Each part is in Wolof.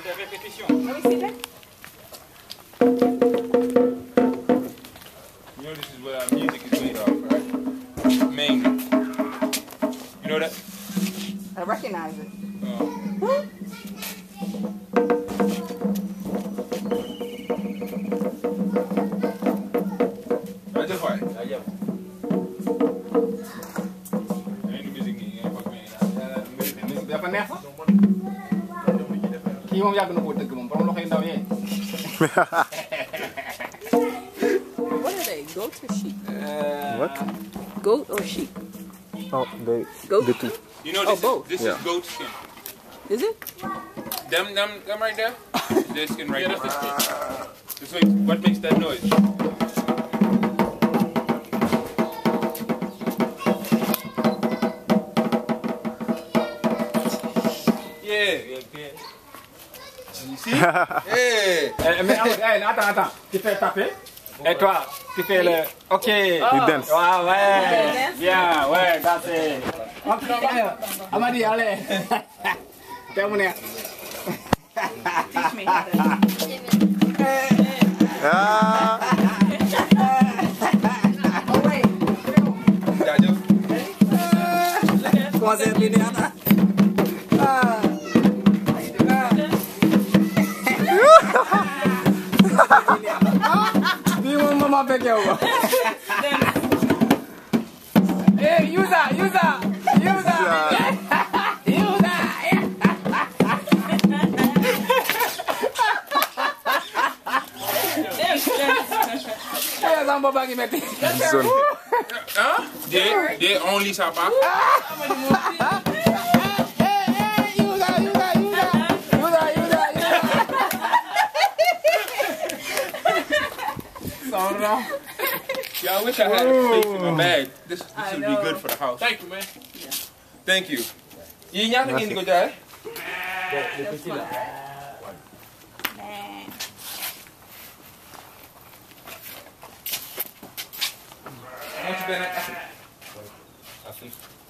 des répétitions. Let me see that. You know this is where our music is made of, right? Mainly. You know that? I recognize it. Aja Fai. Aja. Ini music ni yang pakai ni. Dapat ni apa? Kau yang kena buat tegam, perlu kain tahu ye. What are they? Goat or sheep? What? Goat or sheep? Oh, the two. You know this, both. this is goat skin. Is it? Them right there? Their skin right there. This makes, what makes that noise? Yeah. You see? Hey. Mais attends. Tu fais taper. Et toi, tu fais le... Ok. You dance. Ah ouais. Bien, ouais, danser. Amadi, allez. Terminé. Teach me how to. Oh wait. Comment c'est bien là? Mama peke yako. Hey, user. Sambo bagi meti. Huh? They only sapa. Yeah, I wish I had a space in my bag. This would be good for the house. Thank you, man. Yeah. Thank you. You nyata ngin ko jaay? Once you been at Afrique.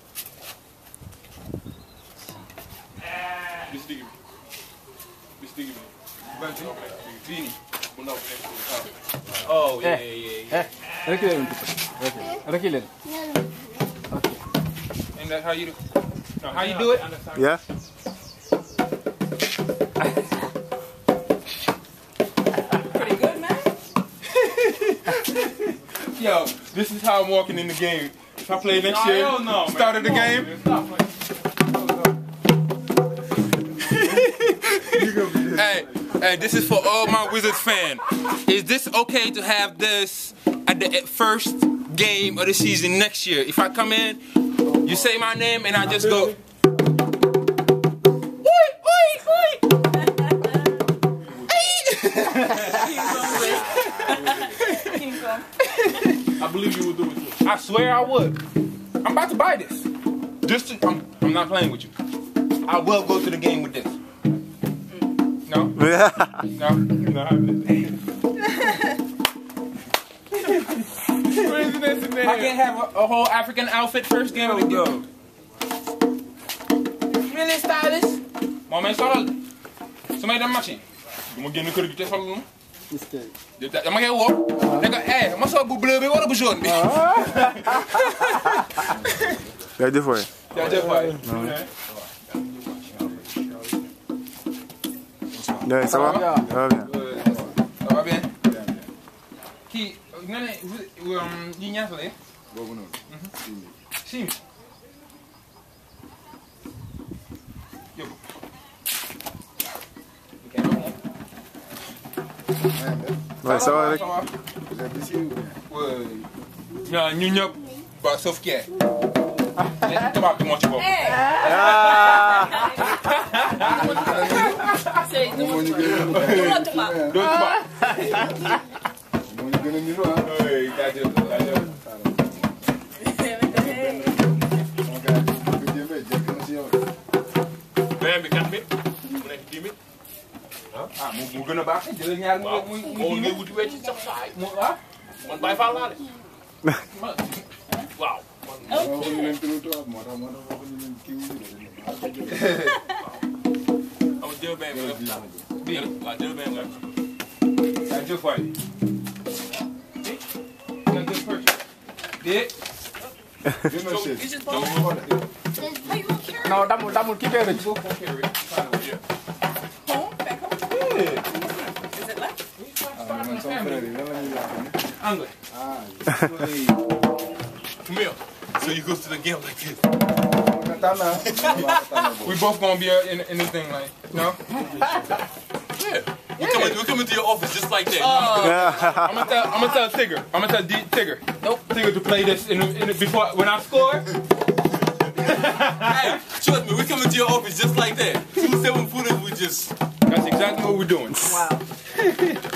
This Vini. Oh, yeah. Reculer. Okay. And that's how you do. No, how you do it? Yeah. Pretty good, man. Yo, this is how I'm walking in the game. If I play next year, start of the game. Hey, this is for all my Wizards fans. Is this okay to have this at the first game of the season next year? If I come in, you say my name and I just go. I believe you would do it too. I swear I would. I'm about to buy this. I'm not playing with you. I will go to the game with this. No? No. I can't have a whole African outfit first game of the game. Really stylish? My man solal. Somebody done matching. You want to get in the car to get solal? Dama koy woo. Ne ko ma sol bu bleu bi wala bu jaune bi. Jaajëf waay. Ouais, ça va? Ça va bien. Ça va bien. Kii nga ne yi ñaata la? Boobu noonu. Sim. Yóbbu. Ouais, ça va rek. Ja, ñu ñëpp ba sauf kee. Tubaab bi moo ci bopp. Beneen bi kan bi mu nekk 10 000. Ah mu gën a baax jël ñaar muy ngay wuti wecc sax saay mu man Baye Fall laa de. Waaw. deal bang with deal bang with. I just for you. Good purchase. Did? You just bought it? How you gonna carry it? No, that will keep it. Go carry it. Home? Back home? Yeah. Is it left? Angle. Come here. So you go to the game like this. We both gonna be in this thing like, no? Yeah. We're coming to your office just like that. I'm gonna tell Tigger. I'm gonna tell Tigger. Nope. Tigger to play this before when I score. Hey, trust me, we're coming to your office just like that. 2 7-footers, we just. That's exactly what we're doing. Wow.